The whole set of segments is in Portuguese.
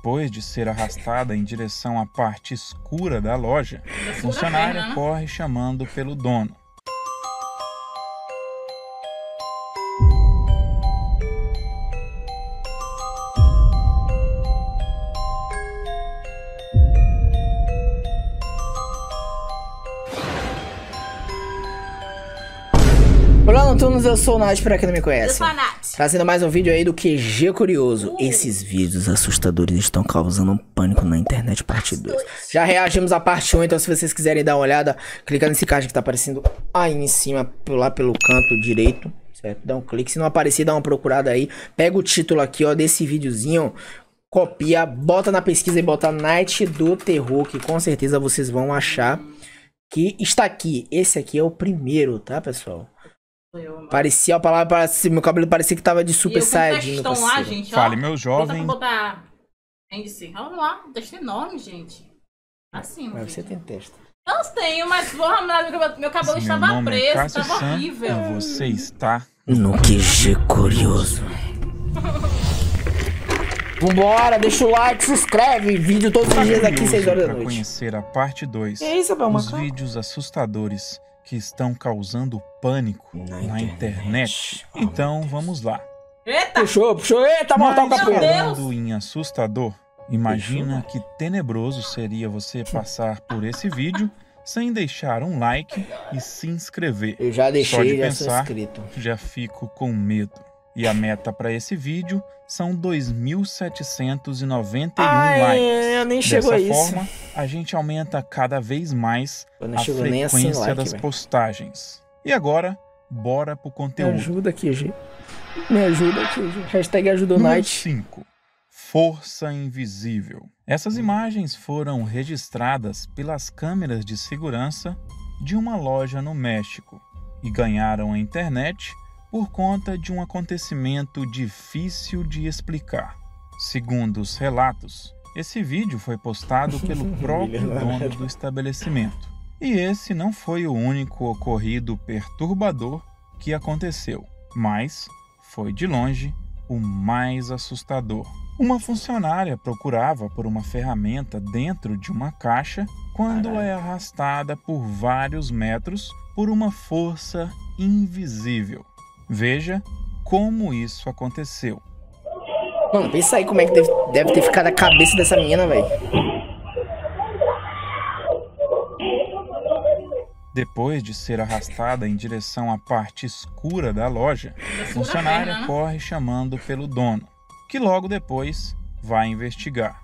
Depois de ser arrastada em direção à parte escura da loja, a funcionária corre chamando pelo dono. Olá, noturnos, eu sou o Nath, pra quem não me conhece. Eu sou a Nath. Trazendo mais um vídeo aí do QG Curioso. Esses vídeos assustadores estão causando um pânico na internet, parte 2. Já reagimos à parte 1, então se vocês quiserem dar uma olhada, clica nesse card que tá aparecendo aí em cima, lá pelo canto direito, certo? Dá um clique, se não aparecer, dá uma procurada aí. Pega o título aqui, ó, desse videozinho, copia, bota na pesquisa e bota Night do Terror, que com certeza vocês vão achar que está aqui. Esse aqui é o primeiro, tá, pessoal? Parecia a palavra, meu cabelo parecia que tava de Super Saiyajin. Lá, gente, ó. Fale, meu jovem. Botar índice. Olha lá, um texto enorme, gente. Assim, mas você tem testa. Eu tenho, mas meu cabelo estava preso, estava horrível. E você está no QG Curioso. Vambora, deixa o like, se inscreve. Vídeo todos os dias aqui, 6 horas da noite. Para conhecer a parte 2, os vídeos assustadores que estão causando pânico na internet. Então vamos lá. Eita! Puxou, eita, mortal capoeira. Falando em assustador, imagina que tenebroso seria você passar por esse vídeo sem deixar um like e se inscrever. Eu já deixei, Só de já pensar, sou inscrito. Já fico com medo. E a meta para esse vídeo são 2.791 likes. Eu nem chego a isso. Dessa forma, a gente aumenta cada vez mais a frequência das postagens. E agora, bora pro conteúdo. Me ajuda aqui, G. Me ajuda aqui, G. Hashtag ajuda o Night. 5. Força invisível. Essas imagens foram registradas pelas câmeras de segurança de uma loja no México e ganharam a internet por conta de um acontecimento difícil de explicar. Segundo os relatos, esse vídeo foi postado pelo próprio dono do estabelecimento. E esse não foi o único ocorrido perturbador que aconteceu, mas foi de longe o mais assustador. Uma funcionária procurava por uma ferramenta dentro de uma caixa quando é arrastada por vários metros por uma força invisível. Veja como isso aconteceu. Mano, pensa aí como é que deve ter ficado a cabeça dessa menina, velho. Depois de ser arrastada em direção à parte escura da loja, a funcionária corre chamando pelo dono, que logo depois vai investigar.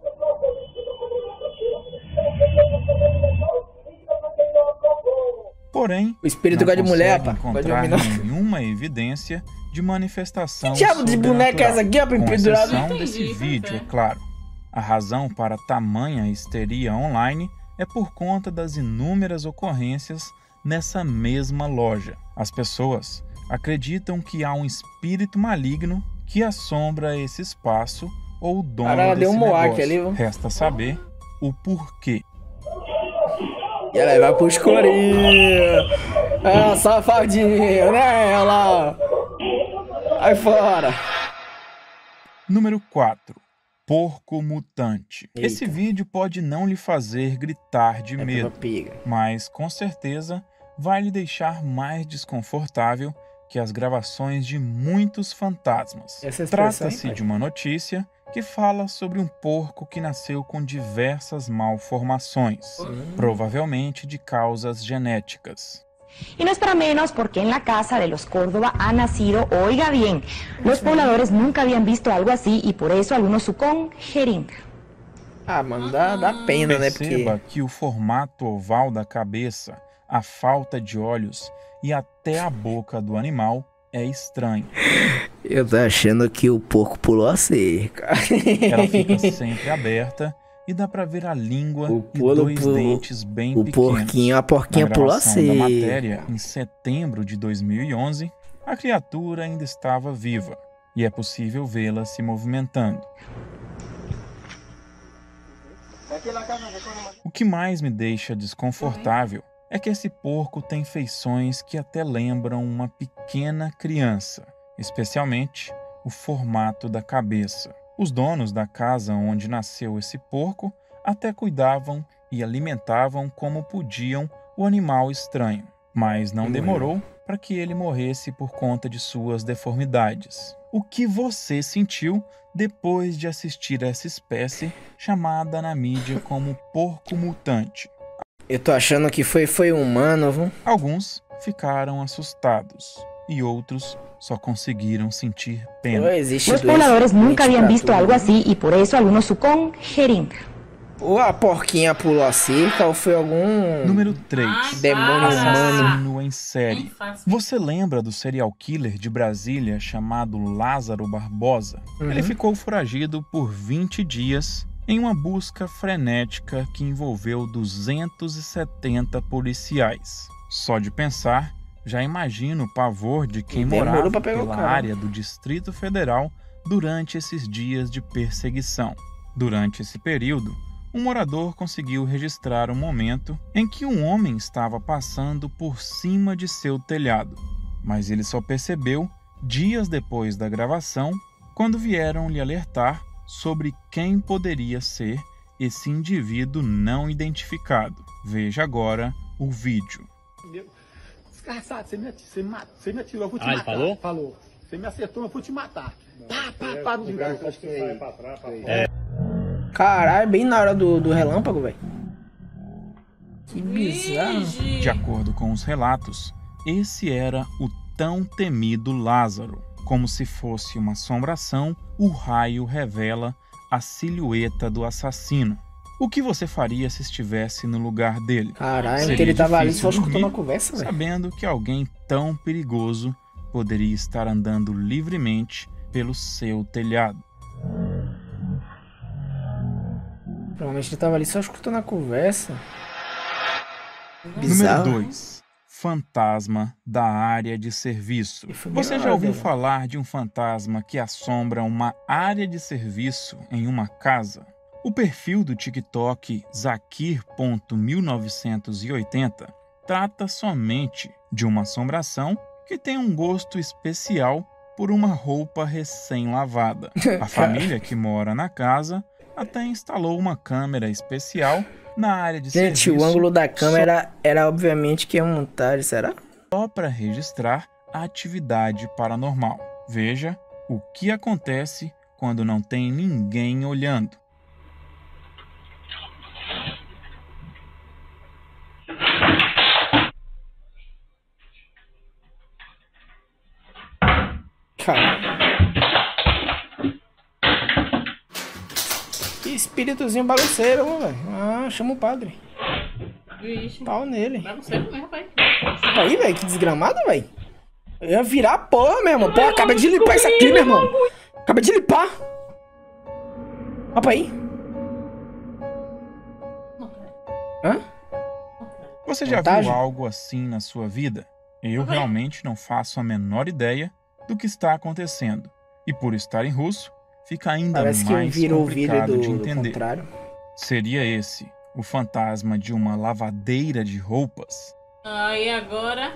Porém, o espírito gosta de mulher, pá. Encontrar nenhuma evidência de manifestação. Que diabo de boneca é essa aqui, ó, pendurado? Com exceção desse vídeo, é claro. A razão para tamanha histeria online é por conta das inúmeras ocorrências nessa mesma loja. As pessoas acreditam que há um espírito maligno que assombra esse espaço ou o dono desse negócio. Ali, resta saber o porquê. E ela vai pro escurinho. Ah, safadinho, né? Olha lá. Aí fora. Número 4. Porco mutante. Eita. Esse vídeo pode não lhe fazer gritar de medo, mas com certeza vai lhe deixar mais desconfortável que as gravações de muitos fantasmas. Trata-se de uma notícia que fala sobre um porco que nasceu com diversas malformações, provavelmente de causas genéticas. Y no es para menos porque en la casa de los Córdoba ha nacido, oiga bien, los pobladores nunca habían visto algo así y por eso algunos sucon jeringa. Ah, mano, dá pena, né? Perceba que o formato oval da cabeça, a falta de olhos e até a boca do animal é estranho. Eu tô achando que o porco pulou a cerca. Ela fica sempre aberta e dá pra ver a língua e dois dentes bem pequenos. A porquinha pulou a cerca. Na matéria, em setembro de 2011, a criatura ainda estava viva e é possível vê-la se movimentando. O que mais me deixa desconfortável é que esse porco tem feições que até lembram uma pequena criança, especialmente o formato da cabeça. Os donos da casa onde nasceu esse porco até cuidavam e alimentavam como podiam o animal estranho, mas não demorou para que ele morresse por conta de suas deformidades. O que você sentiu depois de assistir a essa espécie chamada na mídia como porco mutante? Eu tô achando que foi humano, viu? Alguns ficaram assustados e outros só conseguiram sentir pena. Pô, existe Los dois pobladores nunca mentes habían pra visto tudo, algo né? así y por eso algunos sucon jeringa. Ou a porquinha pulou a cerca ou foi algum Número 3. Ai, demônio para. humano. Assassino em série. Nem faço. Você lembra do serial killer de Brasília chamado Lázaro Barbosa? Ele ficou foragido por 20 dias em uma busca frenética que envolveu 270 policiais. Só de pensar, já imagino o pavor de quem Demorou morava pra pegar o pela cara. área do Distrito Federal durante esses dias de perseguição. Durante esse período, um morador conseguiu registrar um momento em que um homem estava passando por cima de seu telhado, mas ele só percebeu dias depois da gravação, quando vieram lhe alertar sobre quem poderia ser esse indivíduo não identificado. Veja agora o vídeo. Desgraçado, você me atirou, eu vou te Ah, ele matar. falou? Falou. Você me acertou, eu vou te matar. Pá, no lugar. Caralho, bem na hora do relâmpago, velho. Que bizarro. Vigi. De acordo com os relatos, esse era o tão temido Lázaro. Como se fosse uma assombração, o raio revela a silhueta do assassino. O que você faria se estivesse no lugar dele? Caralho, Seria então ele tava ali difícil só escutando dormir, a conversa, velho. sabendo que alguém tão perigoso poderia estar andando livremente pelo seu telhado. Provavelmente ele tava ali só escutando a conversa. Número Bizarro. 2. Fantasma da área de serviço. E foi bem Você na já hora ouviu dela. falar de um fantasma que assombra uma área de serviço em uma casa? O perfil do TikTok Zakir.1980 trata somente de uma assombração que tem um gosto especial por uma roupa recém-lavada. A família que mora na casa até instalou uma câmera especial na área de Gente, serviço o ângulo da câmera era obviamente que é montagem, será? só para registrar a atividade paranormal. Veja o que acontece quando não tem ninguém olhando. Cara. Que espíritozinho bagunceiro, velho. Ah, chama o padre. Vixe. Pau nele. Vai você mesmo, rapaz. Aí, velho, que desgramado, velho. Eu ia virar a porra, meu irmão. Pô, acaba de limpar isso aqui, meu irmão. Acaba de limpar. Opa aí. Hã? Você já Montagem? viu algo assim na sua vida? Eu realmente não faço a menor ideia do que está acontecendo. E por estar em russo, fica ainda Parece que mais virou o vídeo complicado de do entender. contrário. Seria esse o fantasma de uma lavadeira de roupas? Aí agora.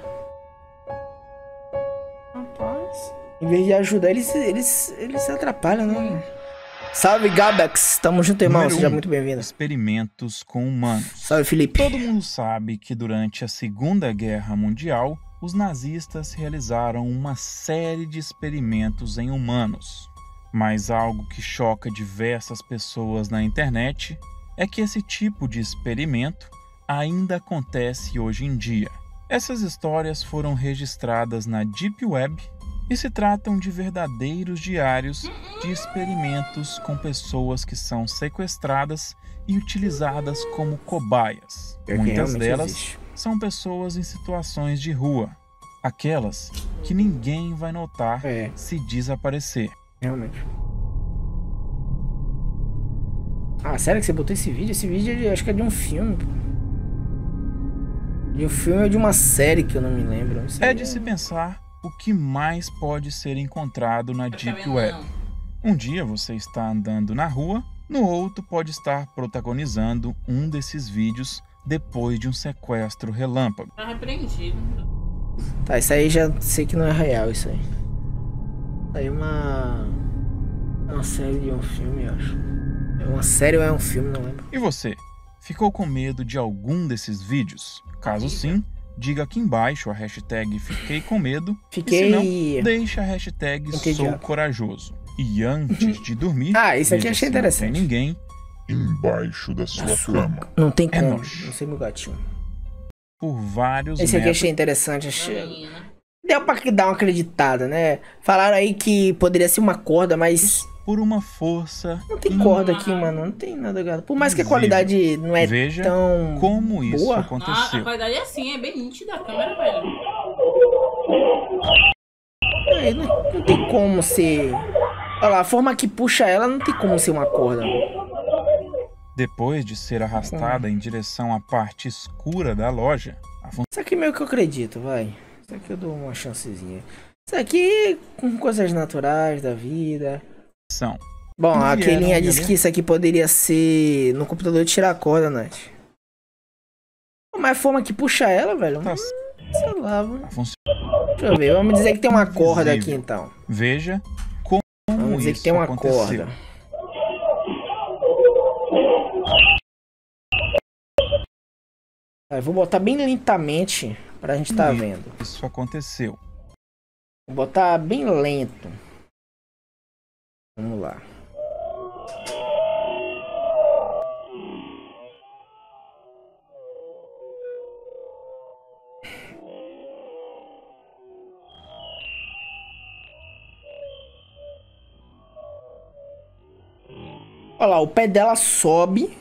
Rapaz. Em vez de ajudar, eles se atrapalham, né? Salve, Gabex. Tamo junto, irmão. Número Seja 1. muito bem-vindo. Experimentos com humanos. Salve, Felipe. Todo mundo sabe que durante a Segunda Guerra Mundial, os nazistas realizaram uma série de experimentos em humanos. Mas algo que choca diversas pessoas na internet é que esse tipo de experimento ainda acontece hoje em dia. Essas histórias foram registradas na Deep Web e se tratam de verdadeiros diários de experimentos com pessoas que são sequestradas e utilizadas como cobaias. Pior que Muitas realmente delas existe. são pessoas em situações de rua, aquelas que ninguém vai notar É, se desaparecer. realmente. Ah, sério que você botou esse vídeo? Esse vídeo acho que é de um filme. Pô. De um filme ou de uma série que eu não me lembro. Isso É aí de se pensar o que mais pode ser encontrado na Deep Tá vendo, Web. não? Um dia você está andando na rua, no outro pode estar protagonizando um desses vídeos depois de um sequestro relâmpago. Tá repreendido. Tá, isso aí já sei que não é real, isso aí. Isso aí é uma Uma série de um filme, eu acho. É uma série ou é um filme, não lembro. E você, ficou com medo de algum desses vídeos? Caso sim, diga aqui embaixo a hashtag Fiquei com Medo. Fiquei... E se não, deixa a hashtag Sou Corajoso. E antes de dormir, isso aqui veja achei se não interessante. tem ninguém embaixo da sua cama. Não tem É como. nóis. Não sei meu gatinho. Por vários Esse aqui metros. achei interessante. Achei... Menina. Deu pra dar uma acreditada, né? Falaram aí que poderia ser uma corda, mas... Por uma força. Não tem corda aqui, mano. Não tem nada, cara. Por mais que a Invisível. qualidade não é Veja tão como isso boa. Ah, a aconteceu. qualidade é assim, é bem nítida a câmera, velho. Não tem como ser... Olha lá, a forma que puxa ela não tem como ser uma corda. Depois de ser arrastada em direção à parte escura da loja, a Isso aqui meio que eu acredito, vai. Isso aqui eu dou uma chancezinha. Isso aqui com coisas naturais da vida. função Bom, a Vieram Kelinha ali. disse que isso aqui poderia ser no computador de tirar a corda, Nath. Mas a forma que puxa ela, velho, tá sei lá, velho. a função. Deixa eu ver, vamos dizer que tem uma corda aqui Invisível. então. Veja como Vamos dizer isso que tem uma aconteceu. corda. Eu vou botar bem lentamente pra gente tá vendo. Isso aconteceu. Vou botar bem lento. Vamos lá. Olha lá, o pé dela sobe.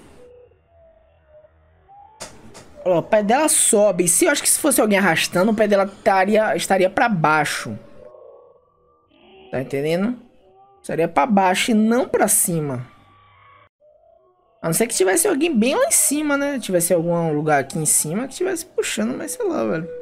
Olha lá, o pé dela sobe. Se eu acho que se fosse alguém arrastando, o pé dela estaria pra baixo. Tá entendendo? Estaria pra baixo e não pra cima. A não ser que tivesse alguém bem lá em cima, né? Tivesse algum lugar aqui em cima que tivesse puxando, mas sei lá, velho.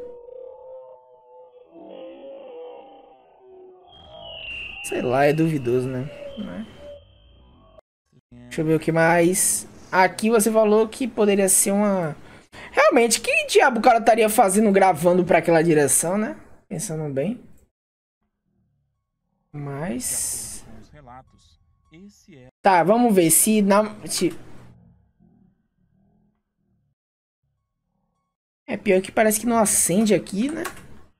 Sei lá, é duvidoso, né? Deixa eu ver o que mais. Aqui você falou que poderia ser uma... Realmente, que diabo o cara estaria fazendo gravando pra aquela direção, né? Pensando bem. Mas... Com os relatos, esse é Tá, vamos ver se... É pior que parece que não acende aqui, né?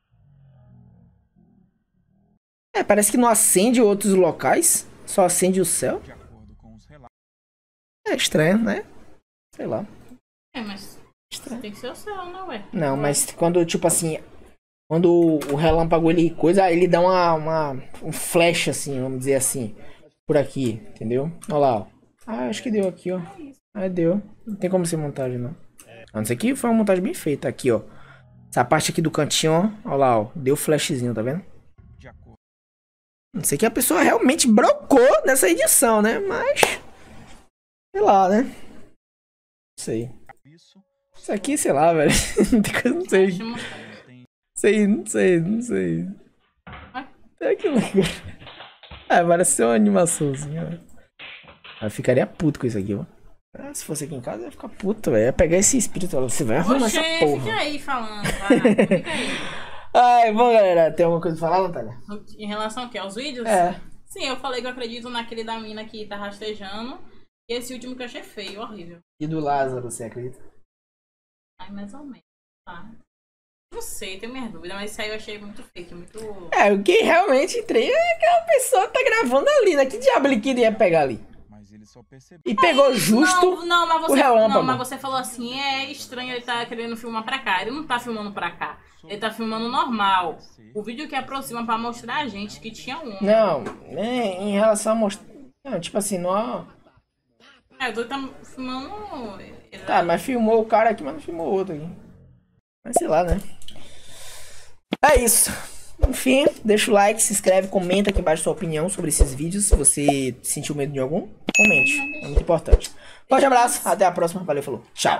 É, parece que não acende outros locais. Só acende o céu. de acordo com os relatos. É estranho, né? Sei lá. É, mas Estranho. tem que ser o céu, né, ué? Não, mas quando, tipo assim... Quando o relâmpago, ele coisa, ele dá um flash, assim, vamos dizer assim. Por aqui, entendeu? Olha lá, ó. Ah, acho que deu aqui, ó. Ah, deu. Não tem como ser montagem, não. Ah, isso aqui foi uma montagem bem feita. Aqui, ó. Essa parte aqui do cantinho, ó. Olha lá, ó. Deu flashzinho, tá vendo? De acordo Não sei que a pessoa realmente brocou nessa edição, né? Mas... Sei lá, né? Não sei. com isso, Isso aqui, sei lá, velho. Não tem coisa, não sei. Deixa eu mostrar. Não sei. É aquilo. Ah, parece ser uma animaçãozinha. Eu ficaria puto com isso aqui, ó. Ah, se fosse aqui em casa, eu ia ficar puto, velho. Ia pegar esse espírito, você vai arrumar Oxê, essa porra. fica aí falando, vai. Fica aí. Ai, bom, galera, tem alguma coisa pra falar, Natália? Em relação ao quê? Aos vídeos? É. Sim, eu falei que eu acredito naquele da mina que tá rastejando. E esse último que eu achei feio, horrível. E do Lázaro, você acredita? Ai, mais ou menos. Tá. Não sei, tenho minhas dúvidas, mas isso aí eu achei muito fake, muito... É, o que realmente entrei é aquela pessoa que tá gravando ali, né? Que diabo ele queria pegar ali? mas ele só percebeu. E pegou justo Não, mas o você, relâmpago. não, mas você falou assim, é estranho ele tá querendo filmar pra cá. Ele não tá filmando pra cá. Ele tá filmando normal. O vídeo que aproxima pra mostrar a gente que tinha um. Não, em relação a mostrar... Não, tipo assim, não... É, o doido tá filmando... Tá, mas filmou o cara aqui, mas não filmou o outro aqui. Mas sei lá, né? É isso. Enfim, deixa o like, se inscreve, comenta aqui embaixo sua opinião sobre esses vídeos. Se você sentiu medo de algum, comente. É muito importante. Forte abraço, até a próxima. Valeu, falou. Tchau.